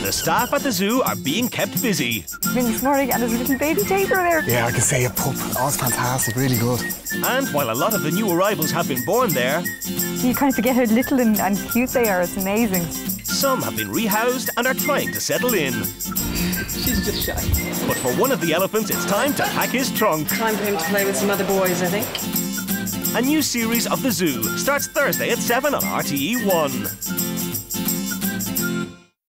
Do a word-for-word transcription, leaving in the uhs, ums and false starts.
The staff at the zoo are being kept busy. Been this morning and there's a little baby tapir there. Yeah, I can say a pup. Oh, it's fantastic, really good. And while a lot of the new arrivals have been born there, You kind of forget how little and, and cute they are. It's amazing. some have been rehoused and are trying to settle in. She's just shy. But for one of the elephants, it's time to pack his trunk. Time for him to play with some other boys, I think. A new series of The Zoo starts Thursday at seven on R T É One.